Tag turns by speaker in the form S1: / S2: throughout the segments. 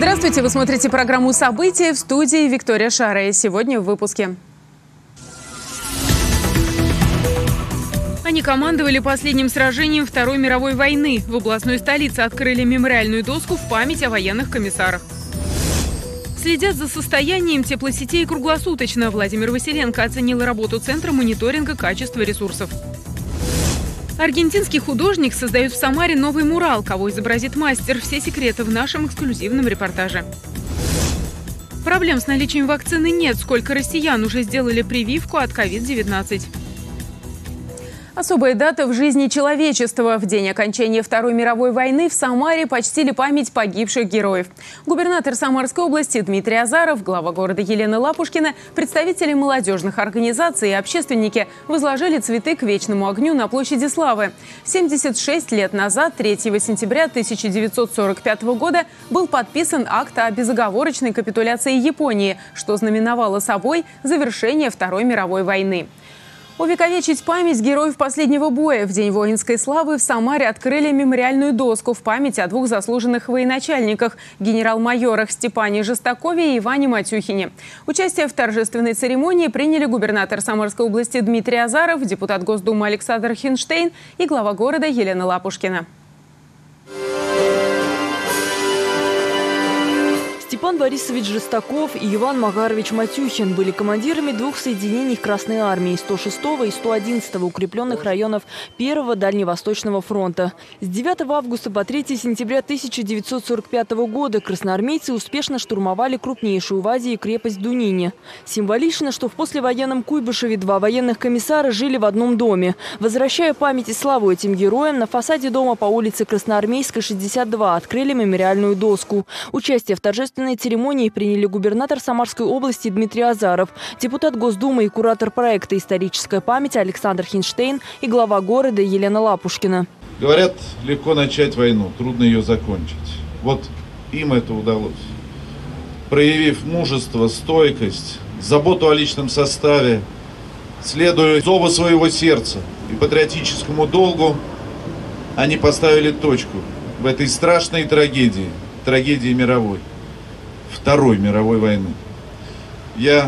S1: Здравствуйте! Вы смотрите программу «События», в студии Виктория Шара. И сегодня в выпуске. Они командовали последним сражением Второй мировой войны. В областной столице открыли мемориальную доску в память о военных комиссарах. Следят за состоянием теплосетей круглосуточно. Владимир Василенко оценил работу Центра мониторинга качества ресурсов. Аргентинский художник создает в Самаре новый мурал. Кого изобразит мастер? Все секреты в нашем эксклюзивном репортаже. Проблем с наличием вакцины нет. Сколько россиян уже сделали прививку от COVID-19? Особая дата в жизни человечества. В день окончания Второй мировой войны в Самаре почтили память погибших героев. Губернатор Самарской области Дмитрий Азаров, глава города Елена Лапушкина, представители молодежных организаций и общественники возложили цветы к вечному огню на площади Славы. 76 лет назад, 3 сентября 1945 года, был подписан акт о безоговорочной капитуляции Японии, что знаменовало собой завершение Второй мировой войны. Увековечить память героев последнего боя. В День воинской славы в Самаре открыли мемориальную доску в память о двух заслуженных военачальниках – генерал-майорах Степане Жестакове и Иване Матюхине. Участие в торжественной церемонии приняли губернатор Самарской области Дмитрий Азаров, депутат Госдумы Александр Хинштейн и глава города Елена Лапушкина.
S2: Степан Борисович Жестаков и Иван Макарович Матюхин были командирами двух соединений Красной армии – 106-го и 111-го укрепленных районов 1-го Дальневосточного фронта. С 9 августа по 3 сентября 1945 года красноармейцы успешно штурмовали крупнейшую в Азии крепость Дунине. Символично, что в послевоенном Куйбышеве два военных комиссара жили в одном доме. Возвращая память и славу этим героям, на фасаде дома по улице Красноармейской, 62 открыли мемориальную доску. Участие в торжественной церемонии приняли губернатор Самарской области Дмитрий Азаров, депутат Госдумы и куратор проекта «Историческая память» Александр Хинштейн и глава города Елена Лапушкина.
S3: Говорят, легко начать войну, трудно ее закончить. Вот им это удалось. Проявив мужество, стойкость, заботу о личном составе, следуя зову своего сердца и патриотическому долгу, они поставили точку в этой страшной трагедии, трагедии мировой. Второй мировой войны. Я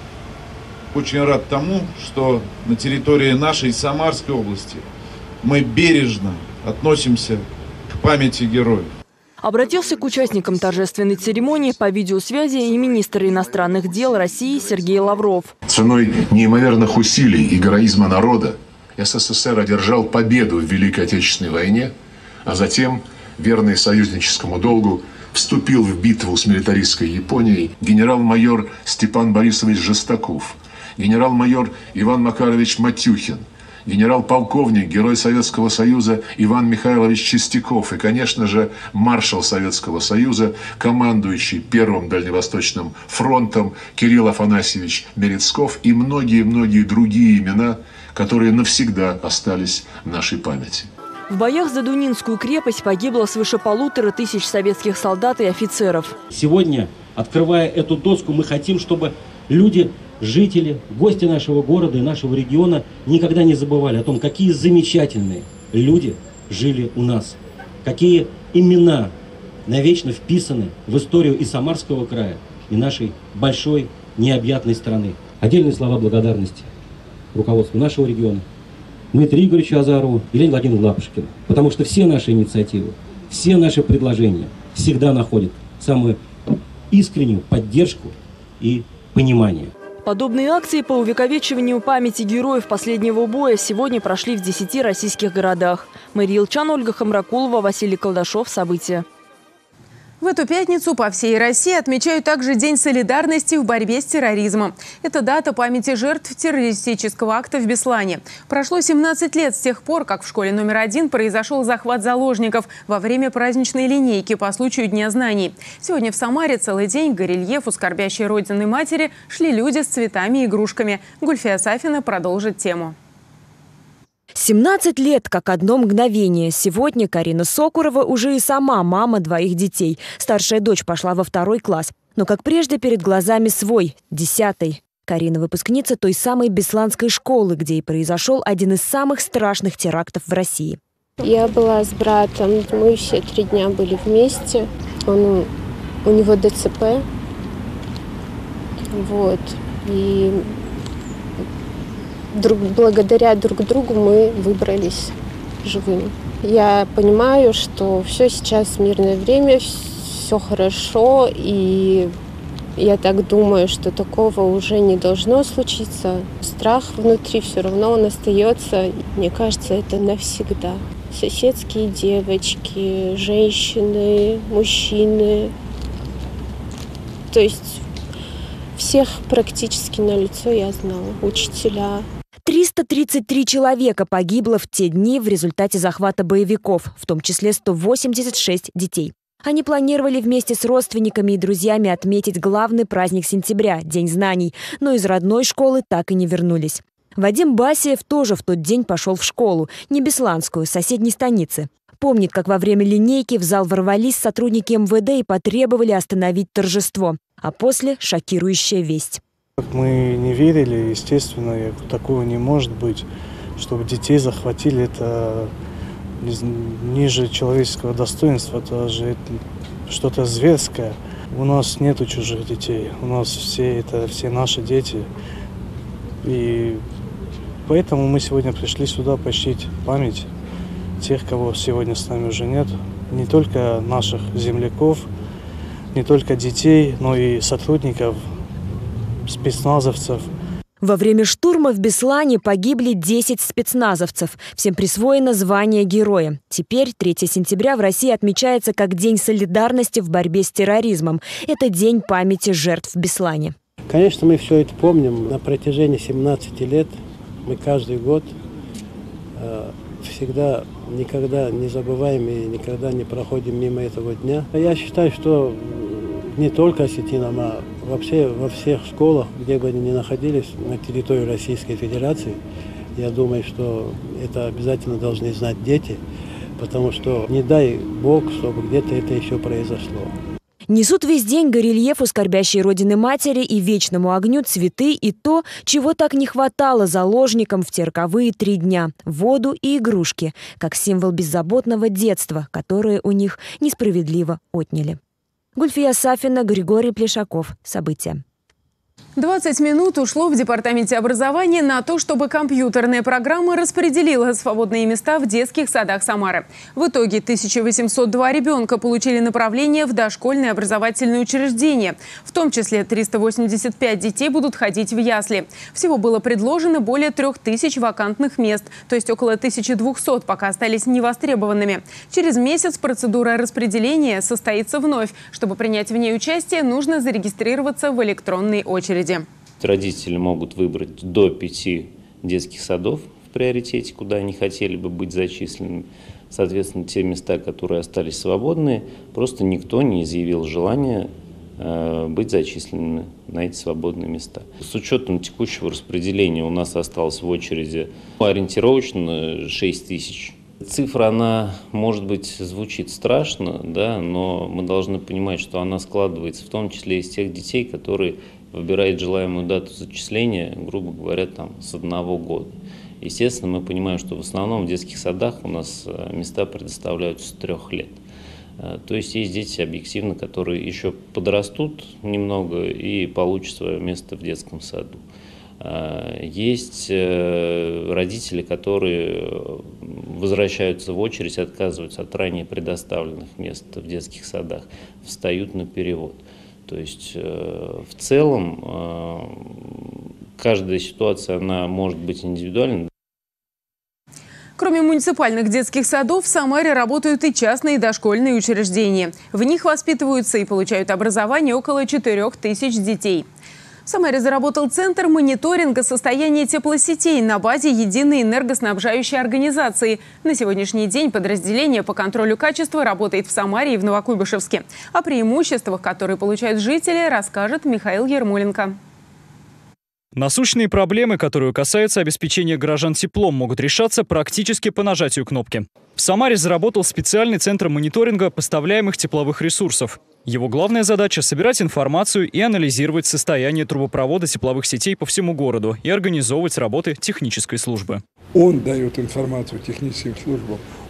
S3: очень рад тому, что на территории нашей Самарской области мы бережно относимся к памяти героев.
S2: Обратился к участникам торжественной церемонии по видеосвязи и министр иностранных дел России Сергей Лавров.
S4: Ценой неимоверных усилий и героизма народа СССР одержал победу в Великой Отечественной войне, а затем, верный союзническому долгу, вступил в битву с милитаристской Японией генерал-майор Степан Борисович Жестаков, генерал-майор Иван Макарович Матюхин, генерал-полковник, герой Советского Союза Иван Михайлович Чистяков и, конечно же, маршал Советского Союза, командующий Первым Дальневосточным фронтом Кирилл Афанасьевич Мерецков и многие-многие другие имена, которые навсегда остались в нашей памяти.
S2: В боях за Дунинскую крепость погибло свыше 1500 советских солдат и офицеров.
S5: Сегодня, открывая эту доску, мы хотим, чтобы люди, жители, гости нашего города и нашего региона никогда не забывали о том, какие замечательные люди жили у нас, какие имена навечно вписаны в историю и Самарского края, и нашей большой необъятной страны. Отдельные слова благодарности руководству нашего региона, Дмитрию Игоревичу Азарову и Елене Владимировне Лапушкину. Потому что все наши инициативы, все наши предложения всегда находят самую искреннюю поддержку и понимание.
S2: Подобные акции по увековечиванию памяти героев последнего боя сегодня прошли в 10 российских городах. Мария Илчан, Ольга Хамракулова, Василий Колдашов. События.
S1: В эту пятницу по всей России отмечают также День солидарности в борьбе с терроризмом. Это дата памяти жертв террористического акта в Беслане. Прошло 17 лет с тех пор, как в школе номер 1 произошел захват заложников во время праздничной линейки по случаю Дня знаний. Сегодня в Самаре целый день к горельефу скорбящей Родины матери шли люди с цветами и игрушками. Гульфия Сафина продолжит тему.
S6: 17 лет, как одно мгновение. Сегодня Карина Сокурова уже и сама мама двоих детей. Старшая дочь пошла во 2 класс. Но, как прежде, перед глазами свой, 10-й. Карина – выпускница той самой бесланской школы, где и произошел один из самых страшных терактов в России.
S7: Я была с братом, мы все 3 дня были вместе. Он у него ДЦП. Вот. И благодаря друг другу мы выбрались живыми. Я понимаю, что все сейчас мирное время, все хорошо, и я так думаю, что такого уже не должно случиться. Страх внутри все равно он остается. Мне кажется, это навсегда. Соседские девочки, женщины, мужчины. То есть всех практически на лицо я знала. Учителя.
S6: 333 человека погибло в те дни в результате захвата боевиков, в том числе 186 детей. Они планировали вместе с родственниками и друзьями отметить главный праздник сентября – День знаний, но из родной школы так и не вернулись. Вадим Басиев тоже в тот день пошел в школу, не Бесланскую, соседней станицы. Помнит, как во время линейки в зал ворвались сотрудники МВД и потребовали остановить торжество. А после – шокирующая весть.
S8: Мы не верили, естественно, такого не может быть, чтобы детей захватили, это ниже человеческого достоинства, это же что-то зверское. У нас нету чужих детей, у нас все наши дети. И поэтому мы сегодня пришли сюда почтить память тех, кого сегодня с нами уже нет. Не только наших земляков, не только детей, но и сотрудников, спецназовцев.
S6: Во время штурма в Беслане погибли 10 спецназовцев. Всем присвоено звание героя. Теперь 3 сентября в России отмечается как День солидарности в борьбе с терроризмом. Это День памяти жертв в Беслане.
S9: Конечно, мы все это помним. На протяжении 17 лет мы каждый год всегда, никогда не забываем и никогда не проходим мимо этого дня. Я считаю, что не только осетинам, а вообще во всех школах, где бы они ни находились на территории Российской Федерации, я думаю, что это обязательно должны знать дети, потому что не дай Бог, чтобы где-то это еще произошло.
S6: Несут весь день горельефу скорбящей Родины Матери и вечному огню цветы и то, чего так не хватало заложникам в те роковые 3 дня – воду и игрушки, как символ беззаботного детства, которое у них несправедливо отняли. Гульфия Сафина, Григорий Плешаков. События.
S1: 20 минут ушло в Департаменте образования на то, чтобы компьютерная программа распределила свободные места в детских садах Самары. В итоге 1802 ребенка получили направление в дошкольные образовательные учреждения. В том числе 385 детей будут ходить в ясли. Всего было предложено более 3000 вакантных мест, то есть около 1200 пока остались невостребованными. Через месяц процедура распределения состоится вновь. Чтобы принять в ней участие, нужно зарегистрироваться в электронной очереди.
S10: Родители могут выбрать до 5 детских садов в приоритете, куда они хотели бы быть зачислены. Соответственно, те места, которые остались свободные, просто никто не изъявил желания быть зачисленными на эти свободные места. С учетом текущего распределения у нас осталось в очереди ориентировочно 6000. Цифра, она, может быть, звучит страшно, да, но мы должны понимать, что она складывается в том числе из тех детей, которые выбирают желаемую дату зачисления, грубо говоря, там, с 1 года. Естественно, мы понимаем, что в основном в детских садах у нас места предоставляются с 3 лет. То есть есть дети объективно, которые еще подрастут немного и получат свое место в детском саду. Есть родители, которые возвращаются в очередь, отказываются от ранее предоставленных мест в детских садах, встают на перевод. То есть в целом каждая ситуация, она может быть индивидуальной.
S1: Кроме муниципальных детских садов, в Самаре работают и частные дошкольные учреждения. В них воспитываются и получают образование около 4000 детей. В Самаре заработал центр мониторинга состояния теплосетей на базе единой энергоснабжающей организации. На сегодняшний день подразделение по контролю качества работает в Самаре и в Новокуйбышевске. О преимуществах, которые получают жители, расскажет Михаил Ермоленко.
S11: Насущные проблемы, которые касаются обеспечения горожан теплом, могут решаться практически по нажатию кнопки. В Самаре заработал специальный центр мониторинга поставляемых тепловых ресурсов. Его главная задача – собирать информацию и анализировать состояние трубопровода тепловых сетей по всему городу и организовывать работы технической службы.
S12: Он дает информацию техническим службам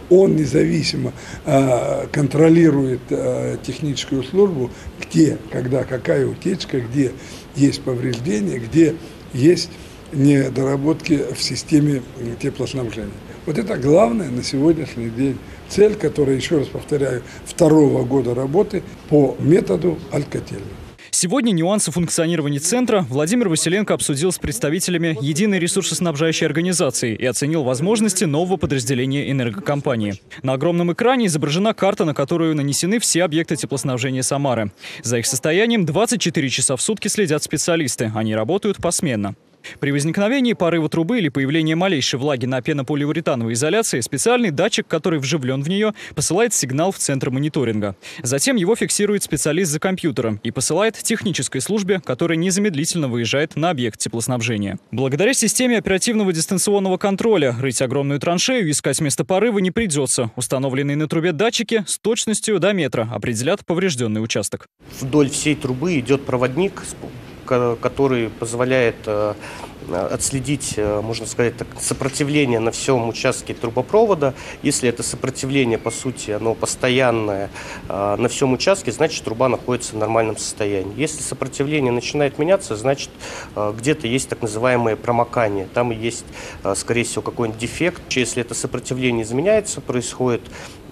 S12: он независимо контролирует техническую службу, где, когда, какая утечка, где есть повреждения, где есть недоработки в системе теплоснабжения. Вот это главное на сегодняшний день. Цель, которая, еще раз повторяю, 2-го года работы по методу Алькотельной.
S11: Сегодня нюансы функционирования центра Владимир Василенко обсудил с представителями единой ресурсоснабжающей организации и оценил возможности нового подразделения энергокомпании. На огромном экране изображена карта, на которую нанесены все объекты теплоснабжения Самары. За их состоянием 24 часа в сутки следят специалисты. Они работают посменно. При возникновении порыва трубы или появлении малейшей влаги на пенополиуретановой изоляции специальный датчик, который вживлен в нее, посылает сигнал в центр мониторинга. Затем его фиксирует специалист за компьютером и посылает технической службе, которая незамедлительно выезжает на объект теплоснабжения. Благодаря системе оперативного дистанционного контроля рыть огромную траншею и искать место порыва не придется. Установленные на трубе датчики с точностью до метра определят поврежденный участок.
S13: Вдоль всей трубы идет проводник, который позволяет отследить, можно сказать, сопротивление на всем участке трубопровода. Если это сопротивление, по сути, оно постоянное на всем участке, значит, труба находится в нормальном состоянии. Если сопротивление начинает меняться, значит, где-то есть так называемое промокание. Там есть, скорее всего, какой-нибудь дефект. Если это сопротивление изменяется, происходит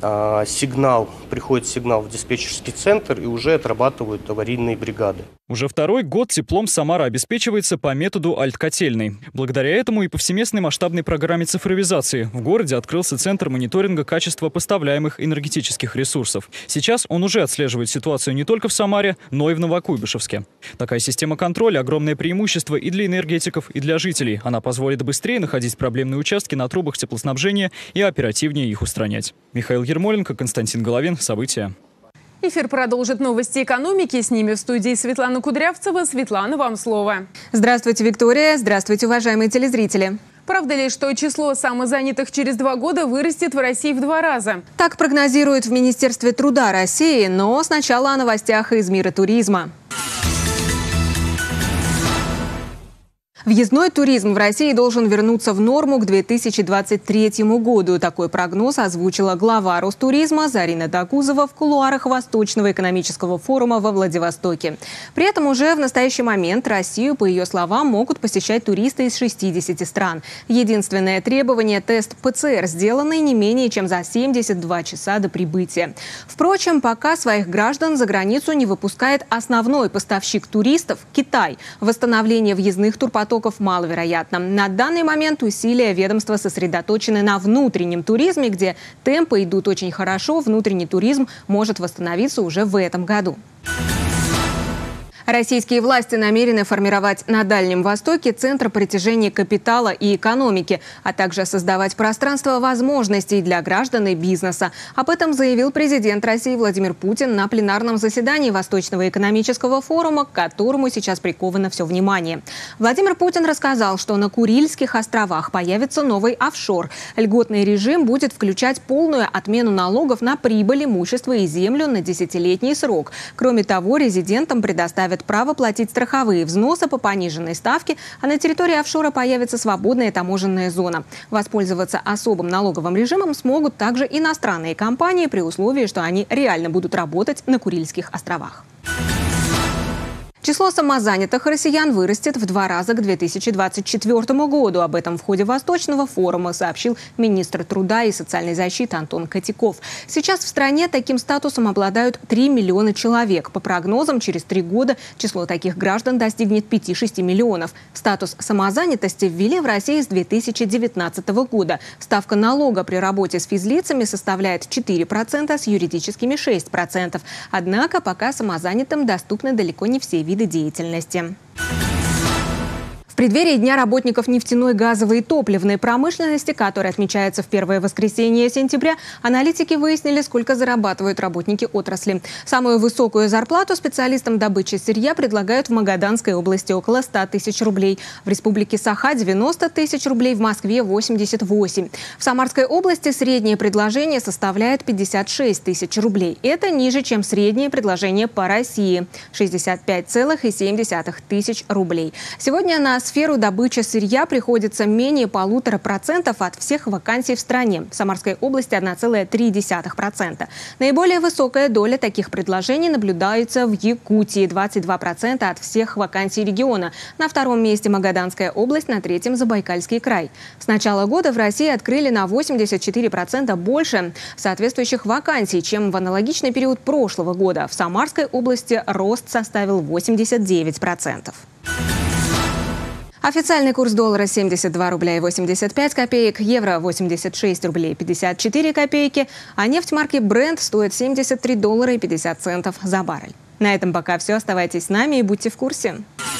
S13: сигнал, приходит сигнал в диспетчерский центр и уже отрабатывают аварийные бригады.
S11: Уже 2-й год теплом Самара обеспечивается по методу Алькотельной. Благодаря этому и повсеместной масштабной программе цифровизации в городе открылся центр мониторинга качества поставляемых энергетических ресурсов. Сейчас он уже отслеживает ситуацию не только в Самаре, но и в Новокуйбышевске. Такая система контроля – огромное преимущество и для энергетиков, и для жителей. Она позволит быстрее находить проблемные участки на трубах теплоснабжения и оперативнее их устранять. Михаил Ермоленко, Константин Головин. События.
S1: Эфир продолжит новости экономики. С ними в студии Светлана Кудрявцева. Светлана, вам слово.
S14: Здравствуйте, Виктория. Здравствуйте, уважаемые телезрители.
S1: Правда ли, что число самозанятых через 2 года вырастет в России в 2 раза?
S14: Так прогнозируют в Министерстве труда России, но сначала о новостях из мира туризма. Въездной туризм в России должен вернуться в норму к 2023 году. Такой прогноз озвучила глава Ростуризма Зарина Дагузова в кулуарах Восточного экономического форума во Владивостоке. При этом уже в настоящий момент Россию, по ее словам, могут посещать туристы из 60 стран. Единственное требование – тест ПЦР, сделанный не менее чем за 72 часа до прибытия. Впрочем, пока своих граждан за границу не выпускает основной поставщик туристов – Китай. Восстановление въездных турпотоков маловероятно. На данный момент усилия ведомства сосредоточены на внутреннем туризме, где темпы идут очень хорошо. Внутренний туризм может восстановиться уже в этом году. Российские власти намерены формировать на Дальнем Востоке центр притяжения капитала и экономики, а также создавать пространство возможностей для граждан и бизнеса. Об этом заявил президент России Владимир Путин на пленарном заседании Восточного экономического форума, к которому сейчас приковано все внимание. Владимир Путин рассказал, что на Курильских островах появится новый офшор. Льготный режим будет включать полную отмену налогов на прибыль, имущество и землю на 10-летний срок. Кроме того, резидентам предоставят право платить страховые взносы по пониженной ставке, а на территории офшора появится свободная таможенная зона. Воспользоваться особым налоговым режимом смогут также иностранные компании при условии, что они реально будут работать на Курильских островах. Число самозанятых россиян вырастет в 2 раза к 2024 году. Об этом в ходе Восточного форума сообщил министр труда и социальной защиты Антон Котяков. Сейчас в стране таким статусом обладают 3 миллиона человек. По прогнозам, через 3 года число таких граждан достигнет 5-6 миллионов. Статус самозанятости ввели в России с 2019 года. Ставка налога при работе с физлицами составляет 4%, с юридическими 6%. Однако пока самозанятым доступны далеко не все виды деятельности. В преддверии Дня работников нефтяной, газовой и топливной промышленности, который отмечается в первое воскресенье сентября, аналитики выяснили, сколько зарабатывают работники отрасли. Самую высокую зарплату специалистам добычи сырья предлагают в Магаданской области – около 100 тысяч рублей. В республике Саха – 90 тысяч рублей, в Москве – 88. В Самарской области среднее предложение составляет 56 тысяч рублей. Это ниже, чем среднее предложение по России – 65,7 тысяч рублей. Сегодня на сферу добычи сырья приходится менее 1,5% от всех вакансий в стране. В Самарской области 1,3%. Наиболее высокая доля таких предложений наблюдается в Якутии – 22% от всех вакансий региона. На втором месте Магаданская область, на третьем – Забайкальский край. С начала года в России открыли на 84% больше соответствующих вакансий, чем в аналогичный период прошлого года. В Самарской области рост составил 89%. Официальный курс доллара 72 рубля и 85 копеек, евро 86 рублей 54 копейки, а нефть марки Brent стоит 73 доллара и 50 центов за баррель. На этом пока все. Оставайтесь с нами и будьте в курсе.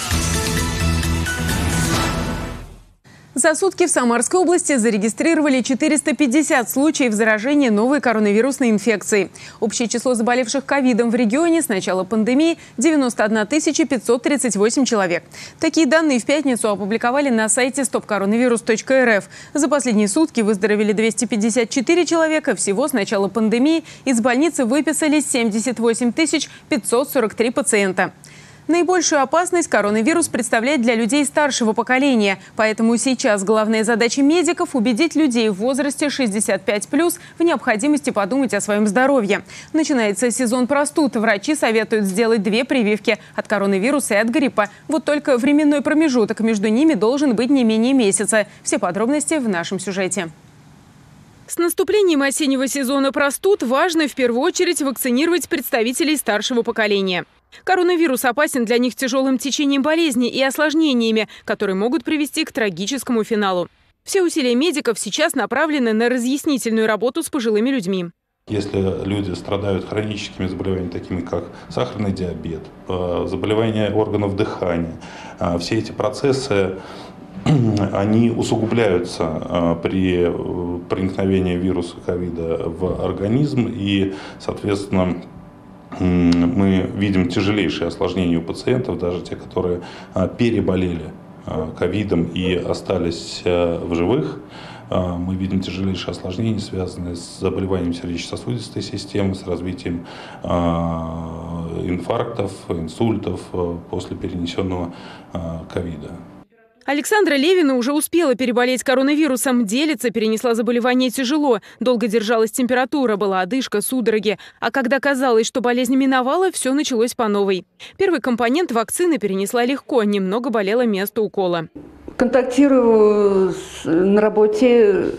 S1: За сутки в Самарской области зарегистрировали 450 случаев заражения новой коронавирусной инфекцией. Общее число заболевших ковидом в регионе с начала пандемии – 91 538 человек. Такие данные в пятницу опубликовали на сайте stopcoronavirus.rf. За последние сутки выздоровели 254 человека. Всего с начала пандемии из больницы выписали 78 543 пациента. Наибольшую опасность коронавирус представляет для людей старшего поколения. Поэтому сейчас главная задача медиков – убедить людей в возрасте 65+ в необходимости подумать о своем здоровье. Начинается сезон простуд. Врачи советуют сделать 2 прививки – от коронавируса и от гриппа. Вот только временной промежуток между ними должен быть не менее месяца. Все подробности в нашем сюжете. С наступлением осеннего сезона простуд важно в первую очередь вакцинировать представителей старшего поколения. Коронавирус опасен для них тяжелым течением болезни и осложнениями, которые могут привести к трагическому финалу. Все усилия медиков сейчас направлены на разъяснительную работу с пожилыми людьми.
S15: Если люди страдают хроническими заболеваниями, такими как сахарный диабет, заболевания органов дыхания, все эти процессы они усугубляются при проникновении вируса ковида в организм, и, соответственно, мы видим тяжелейшие осложнения у пациентов, даже те, которые переболели ковидом и остались в живых. Мы видим тяжелейшие осложнения, связанные с заболеванием сердечно-сосудистой системы, с развитием инфарктов, инсультов после перенесенного ковида.
S1: Александра Левина уже успела переболеть коронавирусом. Делится, перенесла заболевание тяжело. Долго держалась температура, была одышка, судороги. А когда казалось, что болезнь миновала, все началось по новой. Первый компонент вакцины перенесла легко, немного болело место укола.
S16: Контактирую на работе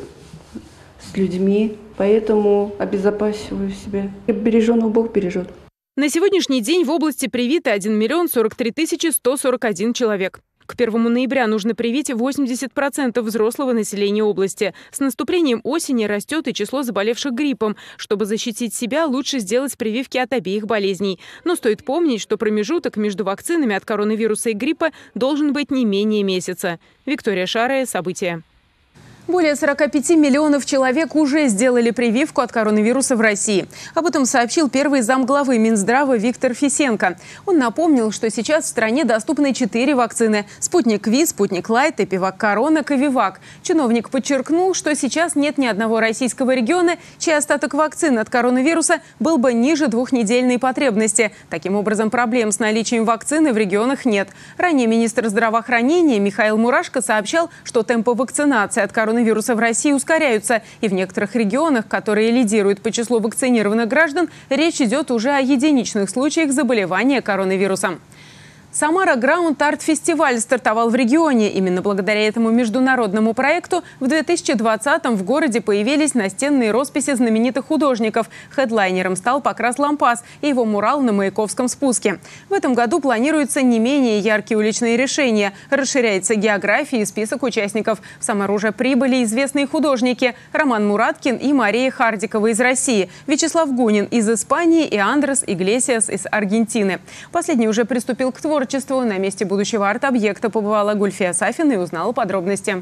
S16: с людьми, поэтому обезопасиваю себя. Береженого Бог бережет.
S1: На сегодняшний день в области привиты 1 043 141 человек. К 1 ноября нужно привить 80% взрослого населения области. С наступлением осени растет и число заболевших гриппом. Чтобы защитить себя, лучше сделать прививки от обеих болезней. Но стоит помнить, что промежуток между вакцинами от коронавируса и гриппа должен быть не менее месяца. Виктория Шарая, события. Более 45 миллионов человек уже сделали прививку от коронавируса в России. Об этом сообщил первый замглавы Минздрава Виктор Фисенко. Он напомнил, что сейчас в стране доступны 4 вакцины – «Спутник Ви», «Спутник Лайт», «Эпивак Корона», «Ковивак». Чиновник подчеркнул, что сейчас нет ни одного российского региона, чей остаток вакцин от коронавируса был бы ниже 2-недельной потребности. Таким образом, проблем с наличием вакцины в регионах нет. Ранее министр здравоохранения Михаил Мурашко сообщал, что темпы вакцинации от коронавируса в России ускоряются. И в некоторых регионах, которые лидируют по числу вакцинированных граждан, речь идет уже о единичных случаях заболевания коронавирусом. Самара Граунд Арт-фестиваль стартовал в регионе. Именно благодаря этому международному проекту в 2020-м в городе появились настенные росписи знаменитых художников. Хедлайнером стал Покрас Лампас и его мурал на Маяковском спуске. В этом году планируются не менее яркие уличные решения. Расширяется география и список участников. В Самару уже прибыли известные художники Роман Мураткин и Мария Хардикова из России, Вячеслав Гунин из Испании и Андрес Иглесиас из Аргентины. Последний уже приступил к творчеству. На месте будущего арт-объекта побывала Гульфия Сафина и узнала подробности.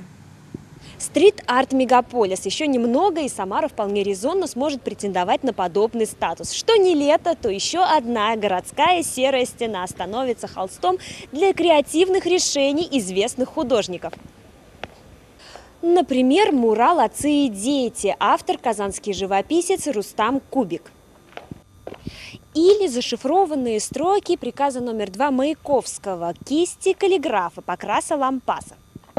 S6: Стрит-арт-мегаполис. Еще немного, и Самара вполне резонно сможет претендовать на подобный статус. Что не лето, то еще одна городская серая стена становится холстом для креативных решений известных художников. Например, мурал «Отцы и дети», автор казанский живописец Рустам Кубик. или зашифрованные строки приказа номер 2 Маяковского, кисти каллиграфа, покраса лампаса.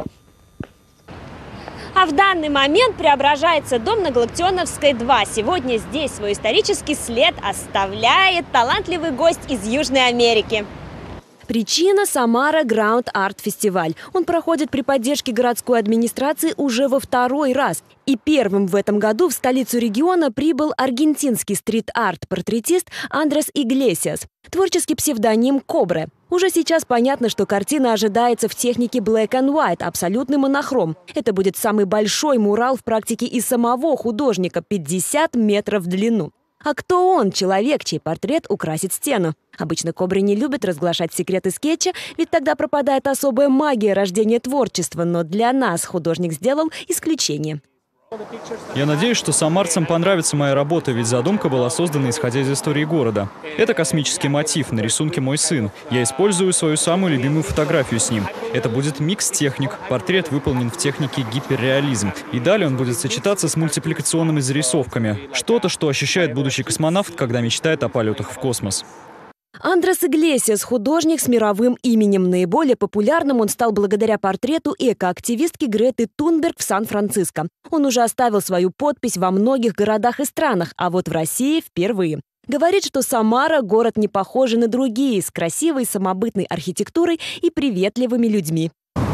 S6: А в данный момент преображается дом на Галактионовской 2. Сегодня здесь свой исторический след оставляет талантливый гость из Южной Америки. Причина – Самара Граунд Арт Фестиваль. Он проходит при поддержке городской администрации уже во второй раз. И первым в этом году в столицу региона прибыл аргентинский стрит-арт-портретист Андрес Иглесиас. Творческий псевдоним «Кобра». Уже сейчас понятно, что картина ожидается в технике Black and White, абсолютный монохром. Это будет самый большой мурал в практике и самого художника – 50 метров в длину. А кто он, человек, чей портрет украсит стену? Обычно Кобры не любят разглашать секреты скетча, ведь тогда пропадает особая магия рождения творчества. Но для нас художник сделал исключение.
S11: Я надеюсь, что самарцам понравится моя работа, ведь задумка была создана исходя из истории города. Это космический мотив, на рисунке мой сын. Я использую свою самую любимую фотографию с ним. Это будет микс техник. Портрет выполнен в технике гиперреализм. И далее он будет сочетаться с мультипликационными зарисовками. Что-то, что ощущает будущий космонавт, когда мечтает о полетах в космос.
S6: Андрес Иглесиас – художник с мировым именем. Наиболее популярным он стал благодаря портрету экоактивистки Греты Тунберг в Сан-Франциско. Он уже оставил свою подпись во многих городах и странах, а вот в России впервые. Говорит, что Самара – город не похожий на другие, с красивой самобытной архитектурой и приветливыми людьми.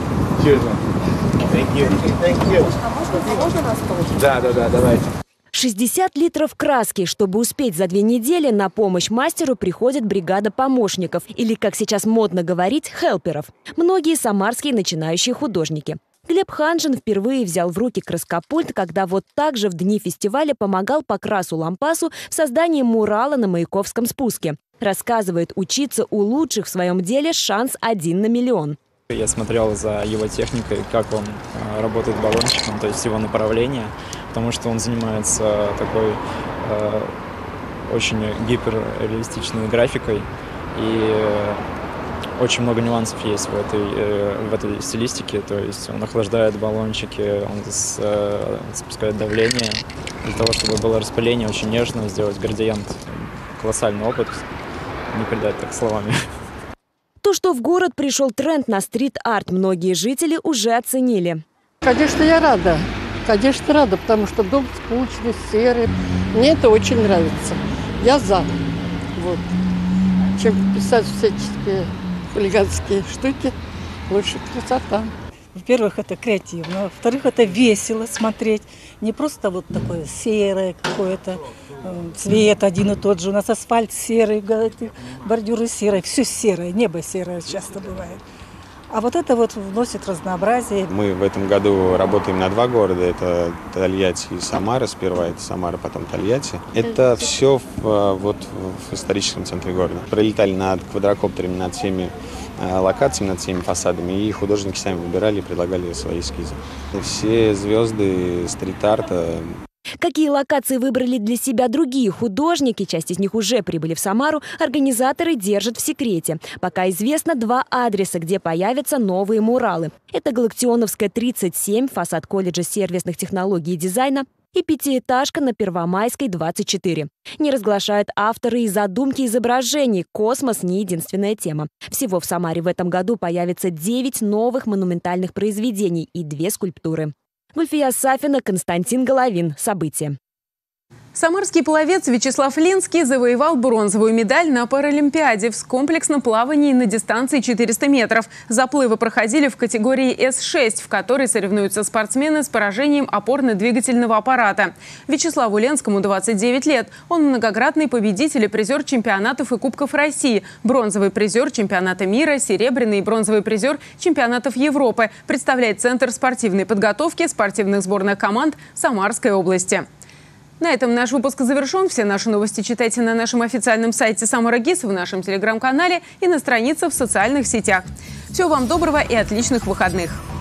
S17: Да, давайте.
S6: 60 литров краски. Чтобы успеть за 2 недели, на помощь мастеру приходит бригада помощников, или, как сейчас модно говорить, хелперов. Многие самарские начинающие художники. Глеб Ханжин впервые взял в руки краскопульт, когда вот так же в дни фестиваля помогал Покрасу Лампасу в создании мурала на Маяковском спуске. Рассказывает, учиться у лучших в своем деле шанс 1 на миллион.
S18: Я смотрел за его техникой, как он работает баллончиком, то есть его направление, потому что он занимается такой очень гиперреалистичной графикой, и очень много нюансов есть в этой стилистике, то есть он охлаждает баллончики, он спускает давление, для того, чтобы было распыление, очень нежно сделать градиент. Колоссальный опыт, не передать так словами.
S6: То, что в город пришел тренд на стрит-арт, многие жители уже оценили.
S19: Конечно, я рада. Конечно, рада, потому что дом скучный, серый. Мне это очень нравится. Я за. Вот. Чем писать всяческие хулиганские штуки, лучше красота.
S20: Во-первых, это креативно. Во-вторых, это весело смотреть. Не просто вот такое серое какое-то, цвет один и тот же. У нас асфальт серый, бордюры серые, все серое, небо серое часто бывает. А вот это вот вносит разнообразие.
S21: Мы в этом году работаем на 2 города. Это Тольятти и Самара. Сперва это Самара, потом Тольятти. Это все в историческом центре города. Пролетали над квадрокоптерами, над всеми локациями, над всеми фасадами. И художники сами выбирали и предлагали свои эскизы. Все звезды стрит-арта.
S6: Какие локации выбрали для себя другие художники, часть из них уже прибыли в Самару, организаторы держат в секрете. Пока известно 2 адреса, где появятся новые муралы. Это Галактионовская, 37, фасад колледжа сервисных технологий и дизайна, и 5-этажка на Первомайской, 24. Не разглашают авторы и задумки изображений. Космос не единственная тема. Всего в Самаре в этом году появится 9 новых монументальных произведений и 2 скульптуры. Гульфия Сафина, Константин Головин. События.
S1: Самарский пловец Вячеслав Ленский завоевал бронзовую медаль на Паралимпиаде в комплексном плавании на дистанции 400 метров. Заплывы проходили в категории С6, в которой соревнуются спортсмены с поражением опорно-двигательного аппарата. Вячеславу Ленскому 29 лет. Он многократный победитель и призер чемпионатов и Кубков России, бронзовый призер чемпионата мира, серебряный и бронзовый призер чемпионатов Европы. Представляет Центр спортивной подготовки спортивных сборных команд Самарской области. На этом наш выпуск завершен. Все наши новости читайте на нашем официальном сайте Самара ГИС, в нашем телеграм-канале и на страницах в социальных сетях. Всего вам доброго и отличных выходных!